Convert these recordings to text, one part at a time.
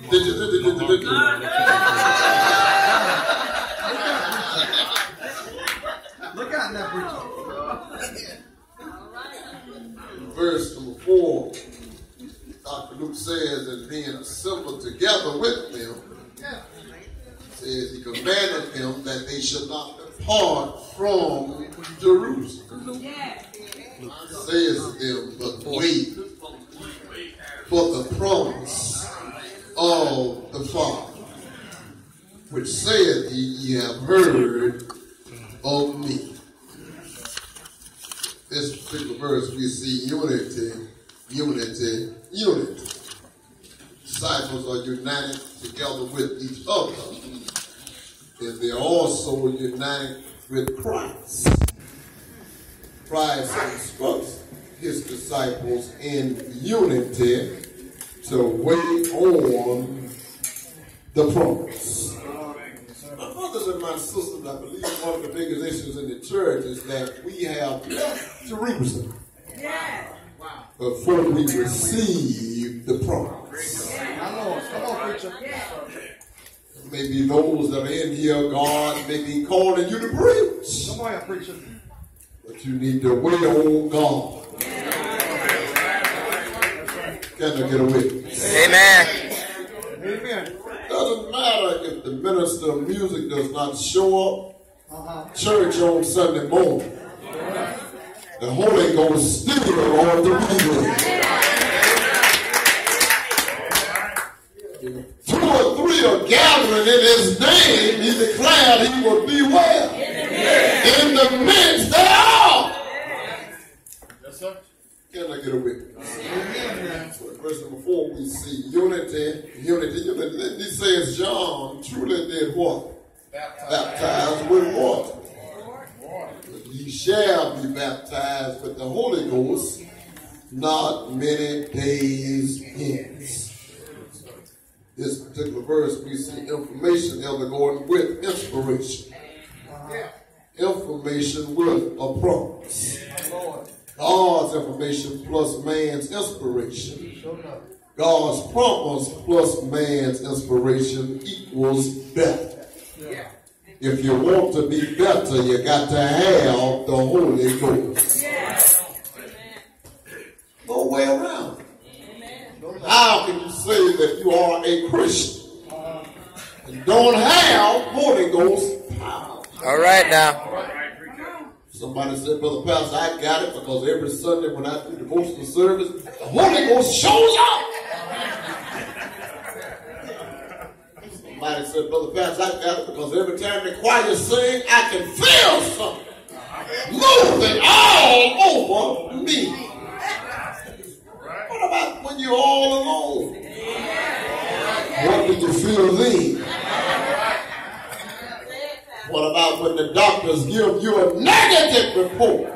Look out now, preacher. Verse number 4, Dr. Luke says, and being assembled together with them, says he commanded them that they should not depart from Jerusalem. Says to them, but wait for the promise of the Father, which saith he, ye have heard of me. This particular verse we see unity. Disciples are united together with each other, and they're also united with Christ. Christ instructs his disciples in unity to wait on the promise. My brothers and my sisters, I believe one of the biggest issues in the church is that we have left Jerusalem before we receive the promise. Maybe those that are in here, God may be calling you to preach. Come on, preacher. But you need to wait on God. Can I get a witness? Amen. Amen. Doesn't matter if the minister of music does not show up church on Sunday morning. The Holy Ghost still on the meeting. 2 or 3 are gathering in his name, he declared he would be well. In the midst thereof. Yes, sir. Can I get a witness? So in verse number 4 we see unity. He says John truly did what? Baptized with water. But ye shall be baptized with the Holy Ghost not many days hence. This particular verse we see information, Elder Gordon, with inspiration. Information with a promise. God's information plus man's inspiration. God's promise plus man's inspiration equals better. If you want to be better, you got to have the Holy Ghost. No way around. How can you say that you are a Christian and don't have Holy Ghost power? All right now. Somebody said, Brother Pastor, I got it because every Sunday when I do devotional service, the Holy Ghost shows up. Somebody said, Brother Pastor, I got it because every time the choir sing, I can feel something moving all over me. What about when you're all alone? What do you feel then? What about when the doctors give you a negative report?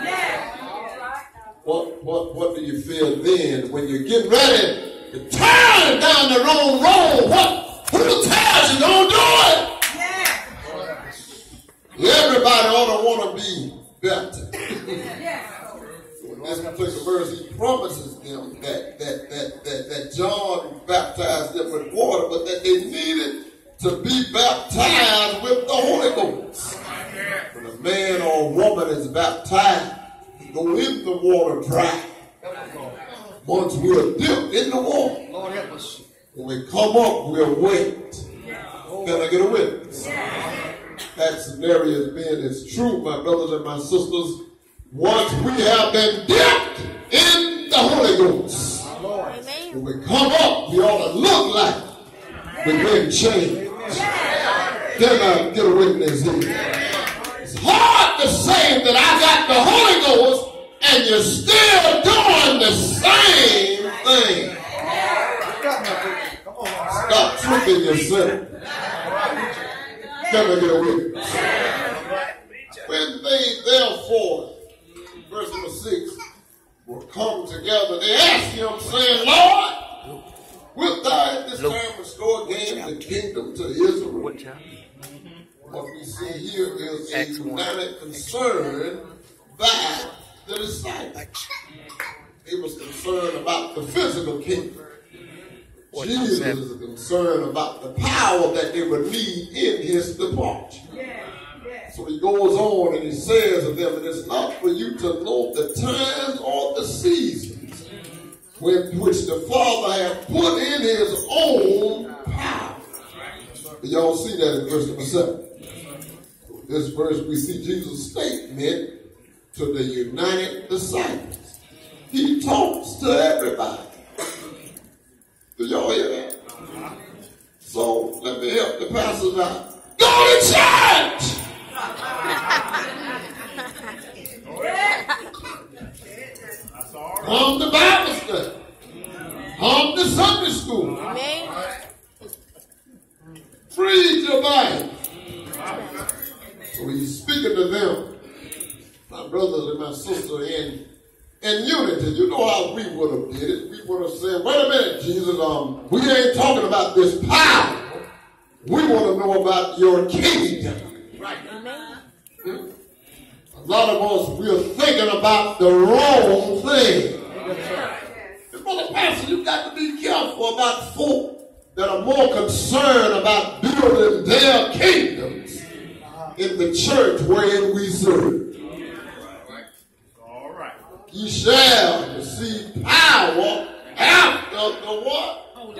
What do you feel then when you're getting ready to turn down the wrong road? Who tells you don't do it? Everybody ought to want to be better. In this particular verse, he promises them that John baptized them with water, but that they needed to be baptized with the Holy Ghost. When a man or a woman is baptized, go in the water dry. Once we're dipped in the water, Lord help us. when we come up, we're wet. Can I get a witness? That scenario has been, it's true, my brothers and my sisters. Once we have been dipped in the Holy Ghost, when we come up, we ought to look like we've been changed. Can I get a witness here? It's hard to say that I got the Holy Ghost and you're still doing the same thing. Stop tricking yourself. Can I get a witness? When they therefore, verse number 6, will come together, they ask him, saying, Lord, wilt thou at this time restore again the kingdom to Israel? What we see here is a united concern by the disciples. He was concerned about the physical kingdom. Jesus is concerned about the power that they would need in his departure. So he goes on and he says to them, it is not for you to know the times or the seasons which the Father hath put in his own power. Y'all see that in verse number 7. This verse we see Jesus' statement to the united disciples. He talks to everybody. Do y'all hear that? So let me help the pastors out. Go to church! Come to Bible study. Come to Sunday school. Read your Bible. So he's speaking to them, my brothers and my sisters, in unity. You know how we would have did it. We would have said, wait a minute, Jesus, we ain't talking about this power. We want to know about your kingdom. Right. A lot of us, we're thinking about the wrong thing. And Brother Pastor, you got to be careful about folk that are more concerned about building their kingdoms in the church wherein we serve. All right. You shall receive power after the what?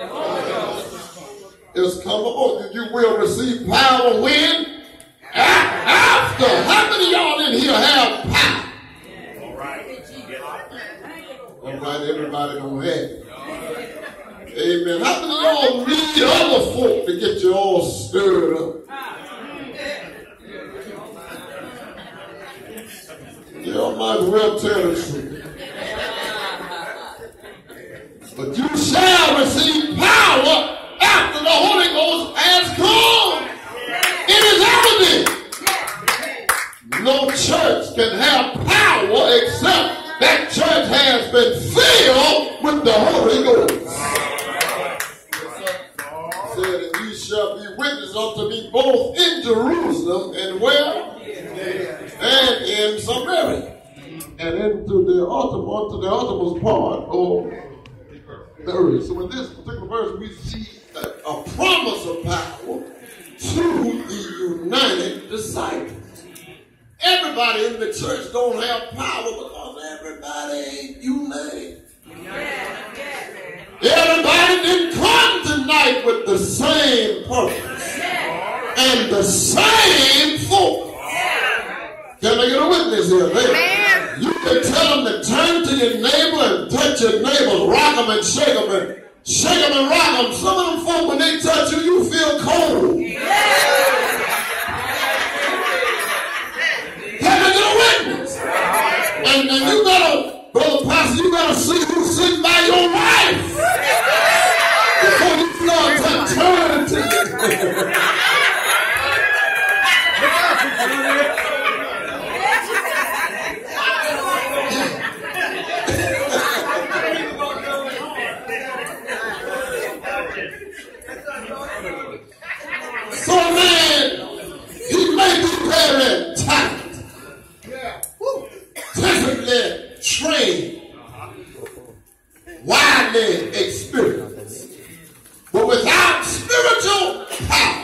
It's come upon you. You will receive power when? After. How many of y'all in here have power? All right. All right, everybody don't have it. Amen. How many of y'all read other folk to get you all stirred up? Y'all might as well tell the truth. But you shall receive power after the Holy Ghost has come. It is evident. No church can have power except that church has been filled with the Holy Ghost. It said, and you shall be witnesses unto me both in Jerusalem and where? And in Samaria. And into the uttermost part of the earth. So in this particular verse, we see a promise of power to the united disciples. Everybody in the church don't have power because everybody ain't united. Everybody didn't come tonight with the same purpose and the same focus. Can I get a witness here? You can tell them to turn to your neighbor and touch your neighbors, rock them and shake them and rock them. Some of them folk, when they touch you, you feel cold. Can I get a witness? And you gotta, Brother Pastor, you gotta see who's sitting by your wife before you start turning to you. So man, he may be very talented, technically trained, widely experienced, but without spiritual power,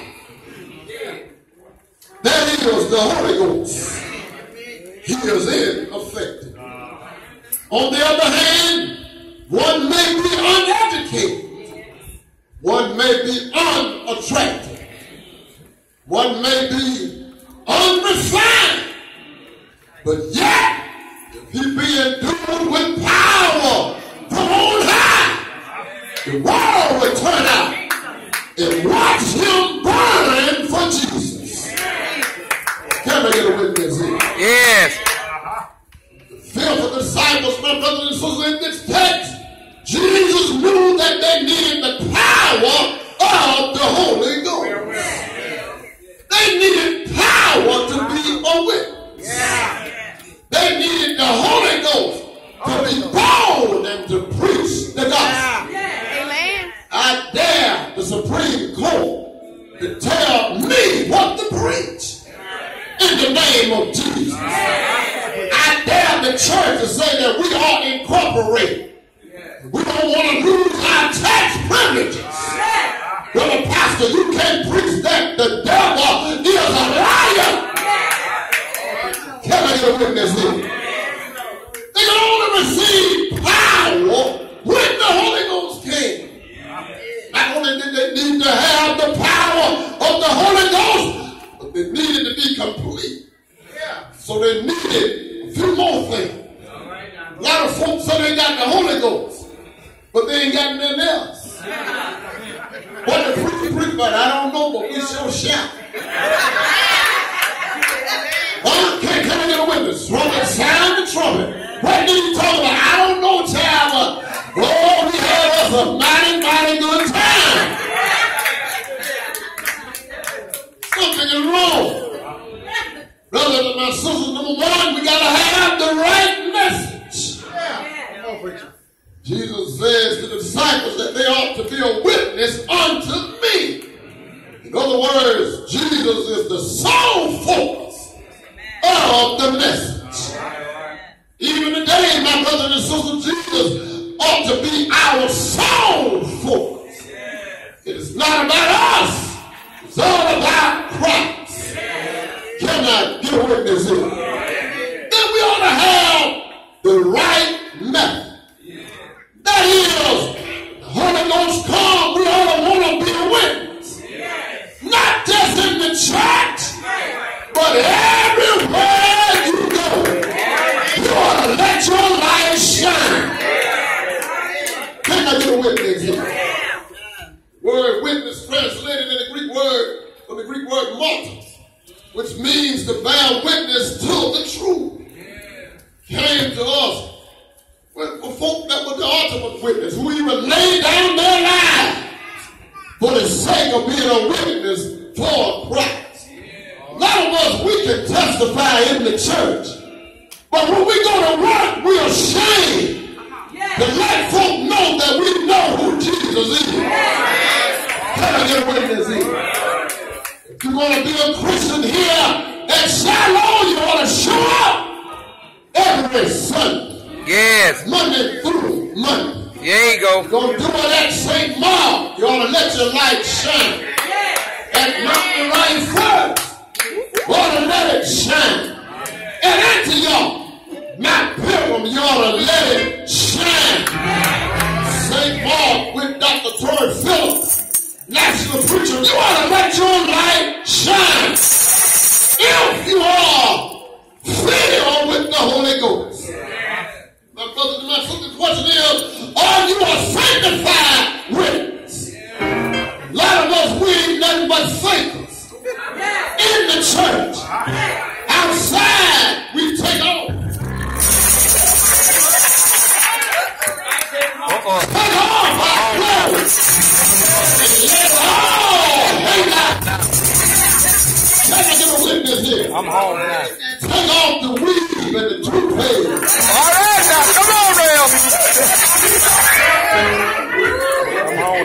there is the Holy Ghost. He is ineffective. On the other hand, one may be uneducated, one may be unattractive, one may be unrefined, but yet, if he be endued with power from on high, the world will turn out and watch him burn for Jesus. Can I get a witness here? Yes. The fearful disciples, my brothers and sisters, in this text, Jesus knew that they needed the power of the Holy Ghost. They needed power to be a witness. They needed the Holy Ghost to be bold and to preach the gospel. I dare the Supreme Court to tell me what to preach in the name of Jesus. I dare the church to say that we are incorporated. We don't want to lose our tax privileges. pastor, you can't preach that. The devil is a liar. Can I get a witness here? They can only receive power when the Holy Ghost came. Not only did they need to have the power of the Holy Ghost, but they needed to be complete. So they needed a few more things. A lot of folks say they got the Holy Ghost, but they ain't got nothing else. What the preacher about, I don't know, but we sure shout. Can I get a witness? Trumpet, sound the trumpet. What did he talk about? I don't know, child, but oh, we had us a mighty good time. Something is wrong. Brothers and my sisters, number one, we got to have the right message. Jesus says to the disciples that they ought to be a witness unto me. In other words, Jesus is the sole focus of the message. Even today, my brothers and sisters, Jesus ought to be our sole focus. It is not about us. It's all about Christ. Can I get a witness here? Then we ought to have the right method. That is, the Holy Ghost come, we ought to want to be a witness. Not just in the church, but everywhere you go. You ought to let your light shine. Can I get a witness here? Word witness translated in the Greek word, from the Greek word martyrs, which means to bear witness to the truth. Came to us for folk that were the ultimate witness, who even laid down their lives for the sake of being a witness for Christ. A lot of us, we can testify in the church, but when we go to work, we're ashamed to let folk know that we know who Jesus is. Can I get a witness here? If you're going to be a Christian here at Shiloh, you ought to show up every Sunday. Yes. Monday through Monday. There you go. Don't do it at St. Mark. You ought to let your light shine. At Mountain Life first. You ought to let it shine. At Antioch, Mount Pilgrim, you ought to let it shine. St. Mark with Dr. Torrey Phillips, national preacher, you ought to let your light shine. If you are filled with the Holy Ghost. My brothers and my sisters, the question is, are you a sanctified witness? A lot of us, we ain't nothing but fakers. In the church. Outside, we take off. Take off our clothes. And let all hang out. Can I get a witness here? I'm home now. Take off the weave and the toothpaste. All right now, come on now. I'm home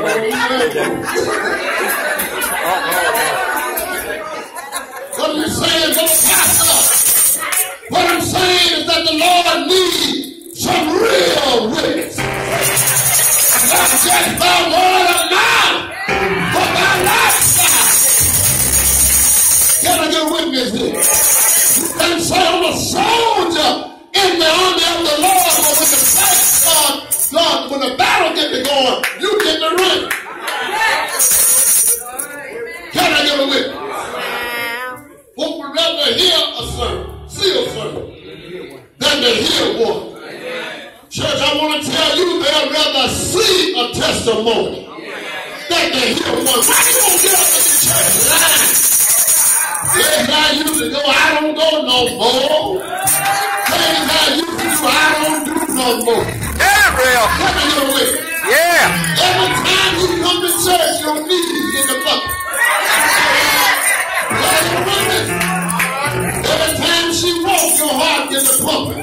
What I'm saying, brother pastor, what I'm saying is that the Lord needs some real witness. Not just by word of mouth, but by lifestyle. Can I get a witness here? And say I'm a soldier in the army of the Lord, but when the fight starts, when the battle gets to going, you get the ring. Can I get a witness? Folk would rather hear a sermon, see a sermon, than to hear one. Church, I want to tell you, they'd rather see a testimony than to hear one. Why you gonna get up in the church line? Things I used to go, I don't go no more. Things I used to do, I don't do no more. Yeah, real. Let me get away. Yeah. Every time you come to church, your knees in the bucket. Every time she walks, your heart gets a pumping.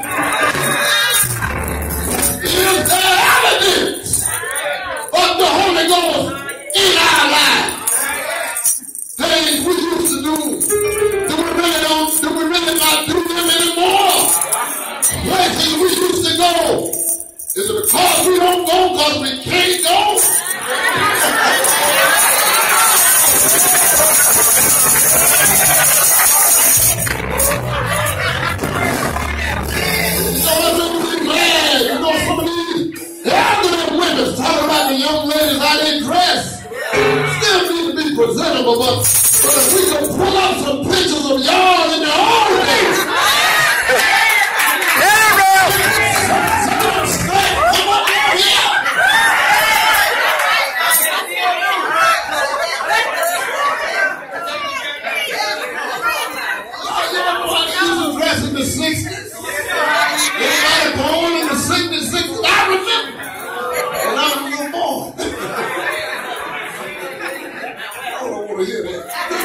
Is there evidence of the Holy Ghost in our lives? Things we used to do, do we really not do them anymore? Places we used to go, is it because we don't go because we can't go? presentable, but if we can pull up some pictures of y'all in the old days. Yeah, real. Come on here. Dress in the 60s. Anybody born in the 60s? I remember. When I was a little boy. I don't want to hear that.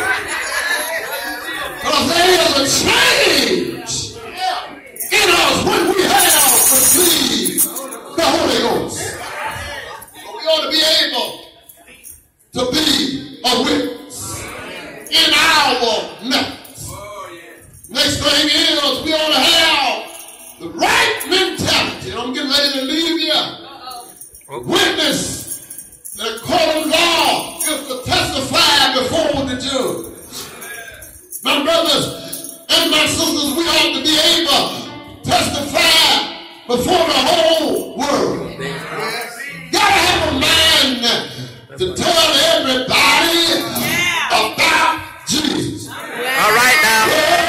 Because there is a change in us when we have received the Holy Ghost. We ought to be able to be a witness in our method. Next thing is, we ought to have the right mentality. I'm getting ready to leave here. Witness the court of law is to testify before the judge. My brothers and my sisters, we ought to be able to testify before the whole world. Gotta have a mind to tell everybody about Jesus. All right now.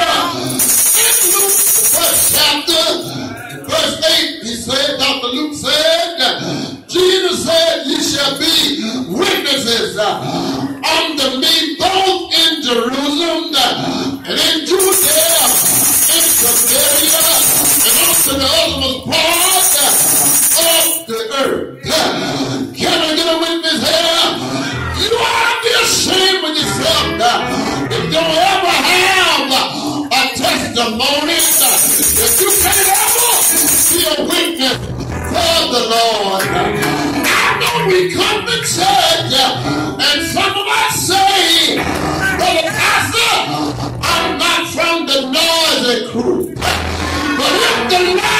First chapter, verse 8, he said, Dr. Luke said, Jesus said, ye shall be witnesses unto me both in Jerusalem and in Judea, in Samaria, and unto the uttermost part of the earth. Can I get a witness here? You ought to be ashamed of yourself if you don't ever have a testimony. If you can't ever be a witness for the Lord. I know we come to church and some of us say, Brother Pastor, I'm not from the noisy crew. But if the